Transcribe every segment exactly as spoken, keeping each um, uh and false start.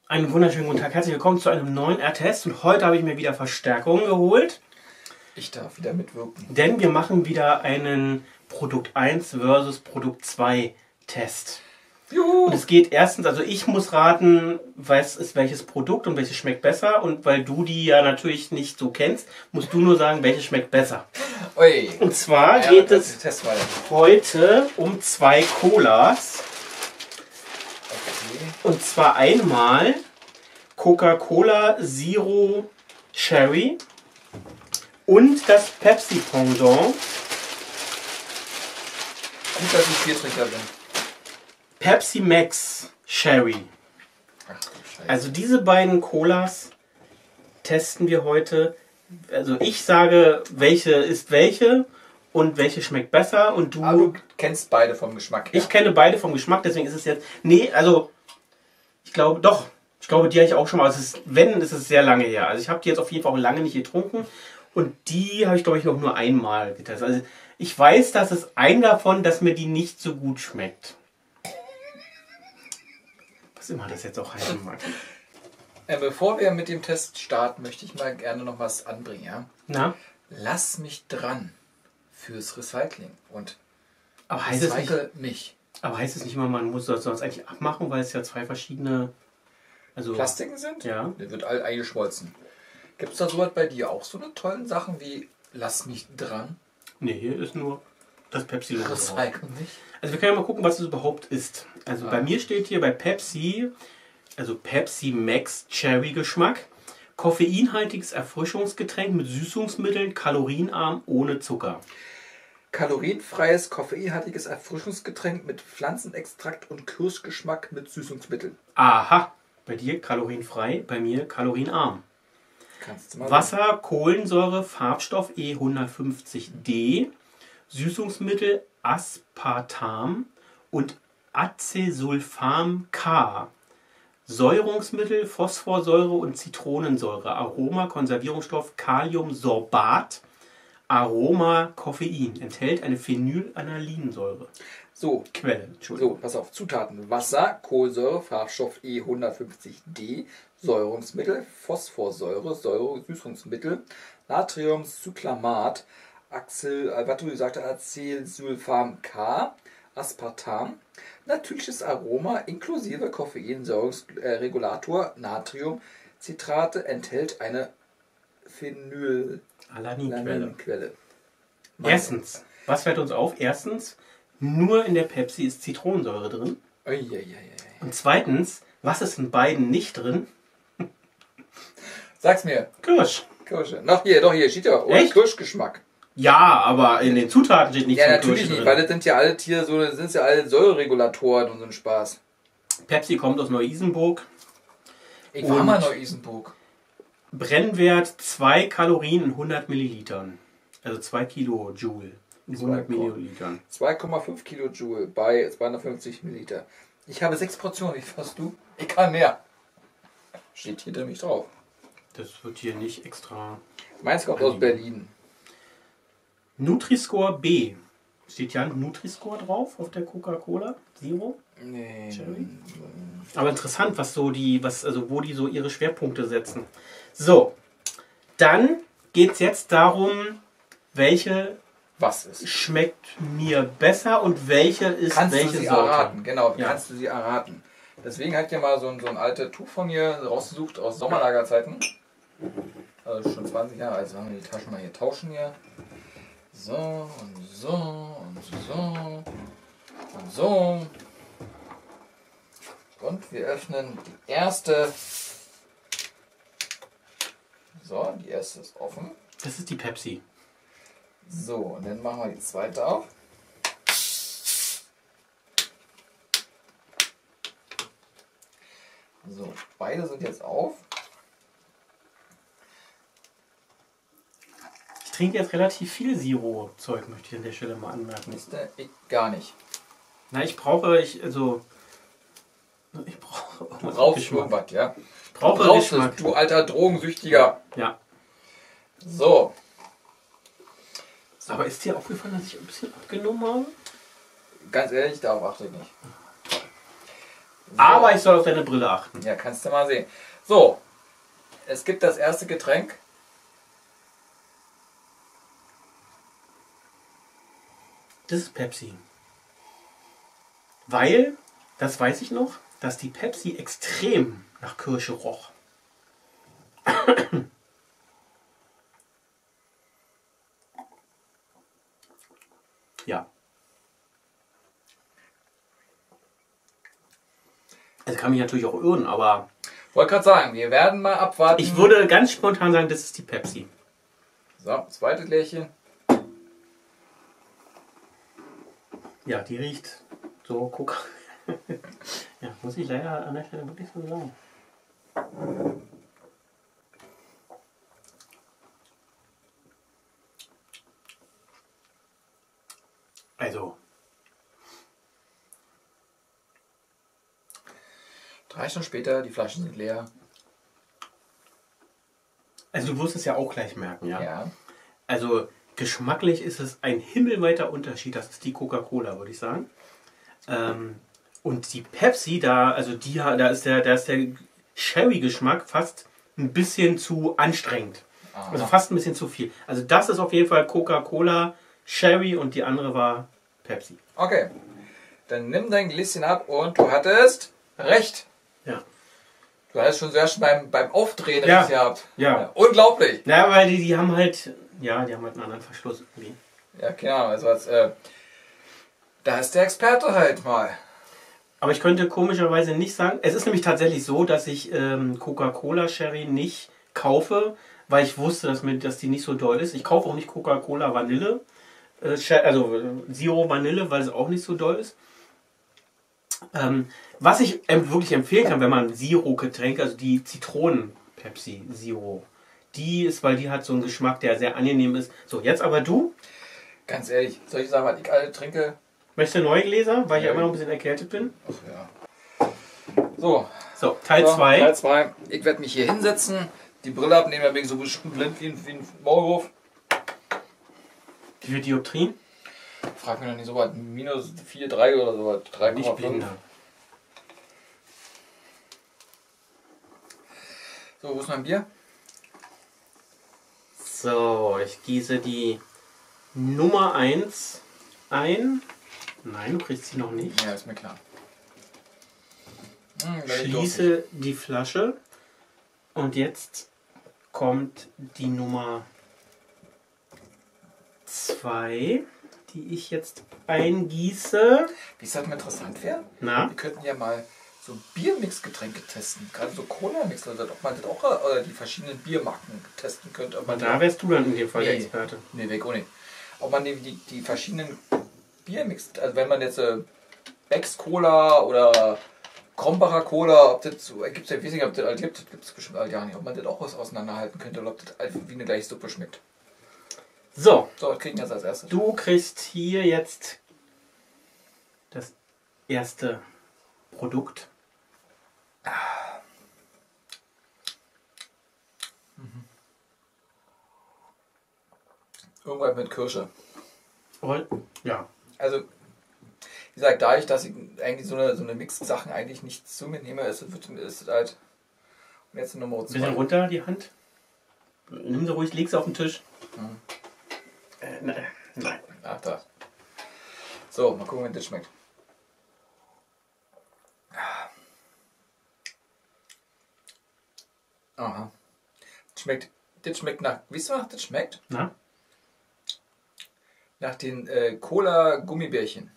Einen wunderschönen guten Tag, herzlich willkommen zu einem neuen R-Test und heute habe ich mir wieder Verstärkung geholt. Ich darf wieder mitwirken. Denn wir machen wieder einen Produkt eins versus Produkt zwei Test. Juhu. Und es geht erstens, also ich muss raten, was ist welches Produkt und welches schmeckt besser. Und weil du die ja natürlich nicht so kennst, musst du nur sagen, welches schmeckt besser. Ui. Und zwar Ja, geht das es Test mal. heute um zwei Colas. Okay. Und zwar einmal Coca-Cola Zero Cherry und das Pepsi Pendant. Gut, dass ich Biertrinker bin. Pepsi Max Cherry. Ach du Scheiße. Also diese beiden Colas testen wir heute. Also ich sage, welche ist welche und welche schmeckt besser. Und du, Aber du kennst beide vom Geschmack. Ja? ich kenne beide vom Geschmack, deswegen ist es jetzt... Nee, also ich glaube doch. Ich glaube, die habe ich auch schon mal. Es ist, wenn, ist es sehr lange her. Also ich habe die jetzt auf jeden Fall auch lange nicht getrunken. Und die habe ich, glaube ich, noch nur einmal getestet. Also ich weiß, dass es ein davon, dass mir die nicht so gut schmeckt. Was immer das jetzt auch heißen mag. Äh, bevor wir mit dem Test starten, möchte ich mal gerne noch was anbringen. Ja? Na? Lass mich dran fürs Recycling und Aber heißt es nicht, recycle mich. aber heißt es nicht immer, man muss das sonst eigentlich abmachen, weil es ja zwei verschiedene... Also, Plastiken sind? ja. Der wird all eingeschmolzen. Gibt es da sowas bei dir auch, so eine tollen Sachen wie lass mich dran? Nee, hier ist nur das Pepsi. Recycle mich. Also wir können ja mal gucken, was es überhaupt ist. Also Ah. bei mir steht hier bei Pepsi, also Pepsi Max Cherry Geschmack, koffeinhaltiges Erfrischungsgetränk mit Süßungsmitteln, kalorienarm, ohne Zucker. Kalorienfreies, koffeinhaltiges Erfrischungsgetränk mit Pflanzenextrakt und Kirschgeschmack mit Süßungsmitteln. Aha, bei dir kalorienfrei, bei mir kalorienarm. Kannst du mal Wasser, Kohlensäure, Farbstoff E hundertfünfzig D, Süßungsmittel Aspartam und Acesulfam K, Säurungsmittel Phosphorsäure und Zitronensäure, Aroma, Konservierungsstoff Kaliumsorbat, Aroma, Koffein, enthält eine Phenylalaninsäure. So, Quelle, Entschuldigung. so, pass auf. Zutaten. Wasser, Kohlensäure, Farbstoff E hundertfünfzig D, Säurungsmittel, Phosphorsäure, Säure, Süßungsmittel, Natriumcyclamat, Axel, äh, was du gesagt hast, Acesulfam K, Aspartam, natürliches Aroma inklusive Koffeinsäurungsregulator, Natrium, Citrate, enthält eine Alaninquelle. Phenylalaninquelle. Erstens, was fällt uns auf? Erstens, nur in der Pepsi ist Zitronensäure drin. Uiuiui. Und zweitens, was ist in beiden nicht drin? Sag's mir. Kirsch. Kirsche. Noch hier, doch hier steht ja ohne Echt? Kirschgeschmack. Ja, aber in den Zutaten steht nichts Ja, von natürlich Kirsch nicht, drin. weil das sind ja alle Tiere, so das sind ja alle Säureregulatoren und so ein Spaß. Pepsi kommt aus Neu-Isenburg. Ich war Und- mal in Neu-Isenburg. Brennwert zwei Kalorien in hundert Millilitern. Also zwei Kilojoule in hundert Zwei Kilo. Millilitern. zwei Komma fünf Kilojoule bei zweihundertfünfzig Milliliter. Ich habe sechs Portionen, wie fast du? Ich kann mehr. Steht hier nämlich drauf. Das wird hier nicht extra. Meins kommt aus Berlin. Nutri-Score B. Steht ja ein Nutri-Score drauf auf der Coca-Cola Zero. Nee. Cherry? Aber interessant, was so die, was, also wo die so ihre Schwerpunkte setzen. So, dann geht es jetzt darum, welche Was ist? schmeckt mir besser und welche ist Kannst welche du sie Sorte. erraten? Genau, Ja. kannst du sie erraten. Deswegen hat ja mal so ein, so ein altes Tuch von mir rausgesucht aus Sommerlagerzeiten. Also schon zwanzig Jahre alt. Sagen wir die Taschen mal hier tauschen hier. So und so und so und so. Und wir öffnen die erste. So, die erste ist offen. Das ist die Pepsi. So, und dann machen wir die zweite auf. So, beide sind jetzt auf. Ich trinke jetzt relativ viel Zero-Zeug, möchte ich an der Stelle mal anmerken. Ist der ich gar nicht. Na, ich brauche, ich, also, ich brauche Du irgendwas mit brauchst Geschmack. irgendwas, ja? Ich brauche du brauchst Geschmack. es, du alter Drogensüchtiger. Ja. So, Aber ist dir aufgefallen, dass ich ein bisschen abgenommen habe? ganz ehrlich, darauf achte ich nicht. So. Aber ich soll auf deine Brille achten. Ja, kannst du mal sehen. So, es gibt das erste Getränk. Das ist Pepsi. Weil, das weiß ich noch, dass die Pepsi extrem nach Kirsche roch. Ja. Also kann mich natürlich auch irren, aber Wollte gerade sagen, wir werden mal abwarten. ich würde ganz spontan sagen, das ist die Pepsi. So, zweites Gläschen. Ja, die riecht so, guck. Ja, muss ich leider an der Stelle wirklich so sagen. Also, Drei Stunden später, die Flaschen sind leer. also du wirst es ja auch gleich merken, ja. Ja. Also geschmacklich ist es ein himmelweiter Unterschied. Das ist die Coca-Cola, würde ich sagen. Ähm, und die Pepsi, da, also die, da ist der, da ist der Sherry-Geschmack fast ein bisschen zu anstrengend. Aha. Also fast ein bisschen zu viel. Also das ist auf jeden Fall Coca-Cola, Sherry und die andere war Pepsi. Okay. Dann nimm dein Gläschen ab und du hattest recht. Ja. Du hattest schon sehr schon beim, beim Aufdrehen Ja. recht gehabt. Ja. Unglaublich. Ja, weil die, die haben halt, ja, die haben halt einen anderen Verschluss irgendwie. Ja, keine Ahnung. Also als, äh, da ist der Experte halt mal. Aber ich könnte komischerweise nicht sagen, es ist nämlich tatsächlich so, dass ich ähm, Coca-Cola Sherry nicht kaufe, weil ich wusste, dass, mir, dass die nicht so doll ist. Ich kaufe auch nicht Coca-Cola Vanille, äh, Sher- also äh, Zero Vanille, weil es auch nicht so doll ist. Ähm, was ich ähm, wirklich empfehlen kann, wenn man Zero-Getränke, also die Zitronen-Pepsi Zero, die ist, weil die hat so einen Geschmack, der sehr angenehm ist. So, jetzt aber du. Ganz ehrlich, soll ich sagen, was ich alle trinke? Möchtest du neue Gläser, weil ich Ja. immer noch ein bisschen erkältet bin? Ach ja. So, So, Teil so, zwei. Teil zwei. Ich werde mich hier hinsetzen, die Brille abnehmen, dann bin ich so bestimmt blind wie ein, wie ein Maulwurf. Wie viel Dioptrien? Frag mich noch nicht so was. Minus vier Komma drei oder so was. drei Nicht Komma fünf. blinder. So, wo ist mein Bier? So, ich gieße die Nummer eins ein. Nein, du kriegst sie noch nicht. Ja, ist mir klar. Hm, werd ich durstig. Schließe die Flasche. Und jetzt kommt die Nummer zwei, die ich jetzt eingieße. Wie es halt mal interessant wäre, Na? wir könnten ja mal so Biermix-Getränke testen. Gerade so Cola-Mix, also ob man das auch äh, die verschiedenen Biermarken testen könnte. Ob man Und da wärst du dann in dem Fall der Nee. Experte. Nee, weg auch nicht. Ob man die, die, die verschiedenen Biermix, also wenn man jetzt äh, Becks Cola oder Krombacher Cola, ob das so, gibt's ja, ich weiß nicht, ob das alt gibt, das gibt es bestimmt alt ja nicht, ob man das auch was auseinanderhalten könnte oder ob das einfach wie eine gleiche Suppe schmeckt. So, So, was kriegen wir jetzt als erstes? du kriegst hier jetzt das erste Produkt. Irgendwas mit Kirsche. Und, ja, Also, wie gesagt, da ich, dass ich eigentlich so eine, so eine Mix-Sachen eigentlich nicht zu mir nehme, ist es ist es halt. Und jetzt Nummer ein zwei. bisschen runter die Hand. Nimm sie ruhig, leg sie auf den Tisch. Mhm. Äh, nein, nein. Ach, da. So, mal gucken, wie das schmeckt. Aha. Das schmeckt, das schmeckt nach, wisst ihr, was das schmeckt? Na? Nach den äh, Cola-Gummibärchen.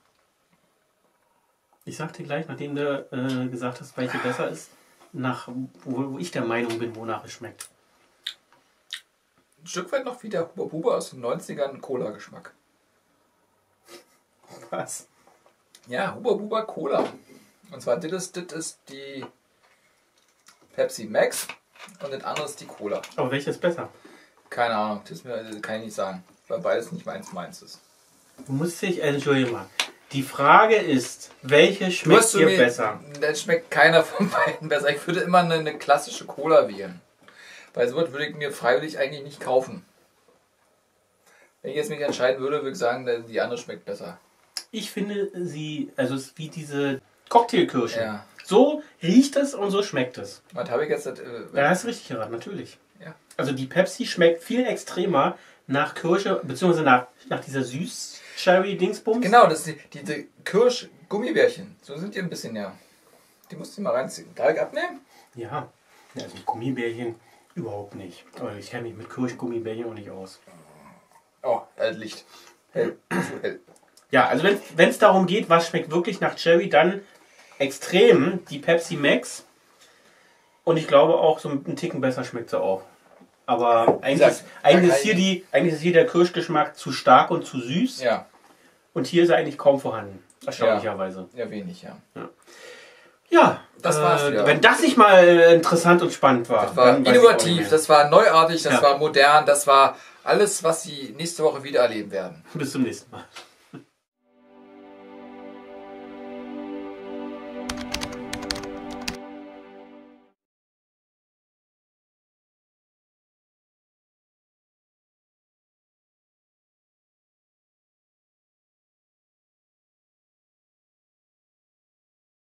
Ich sag dir gleich, nachdem du äh, gesagt hast, welche besser ist, nach wo, wo ich der Meinung bin, wonach es schmeckt. Ein Stück weit noch wie der Huba Buba aus den neunzigern Cola-Geschmack. Was? Ja, Huba Buba Cola. Und zwar, das ist, das ist die Pepsi Max und das andere ist die Cola. Aber welches ist besser? Keine Ahnung, das, ist mir, das kann ich nicht sagen, weil beides nicht meins meins ist. Du musst dich, äh, entschuldige mal. Die Frage ist, welche schmeckt zu dir mir- besser? Das schmeckt keiner von beiden besser. Ich würde immer eine, eine klassische Cola wählen. Weil sowas würde ich mir freiwillig eigentlich nicht kaufen. Wenn ich jetzt mich entscheiden würde, würde ich sagen, die andere schmeckt besser. Ich finde sie, also es ist wie diese Cocktailkirsche. Ja. So riecht es und so schmeckt es. Was habe ich jetzt? Äh, Ja, hast du richtig geraten, natürlich. Ja. Also die Pepsi schmeckt viel extremer nach Kirsche, beziehungsweise nach, nach dieser Süß-Cherry-Dingsbums. Genau, das sind die, diese Kirsch-Gummibärchen. So sind die ein bisschen, ja. Die musst du mal reinziehen. Darf ich abnehmen? Ja, also Gummibärchen überhaupt nicht. Aber ich kenne mich mit Kirschgummibärchen auch nicht aus. Oh, äh, Licht. Hell. Zu hell. Ja, also wenn es darum geht, was schmeckt wirklich nach Cherry, dann extrem die Pepsi Max. Und ich glaube auch, so einen Ticken besser schmeckt sie auch. Aber eigentlich, Sag, ist, eigentlich, sag ist hier die, eigentlich ist hier der Kirschgeschmack zu stark und zu süß. Ja. Und hier ist er eigentlich kaum vorhanden. Erstaunlicherweise. Ja, wenig, ja. Ja, Das war's äh, wieder. wenn das nicht mal interessant und spannend war. Das war dann weiß ich auch nicht innovativ, mehr. das war neuartig, das Ja. war modern, das war alles, was Sie nächste Woche wieder erleben werden. Bis zum nächsten Mal.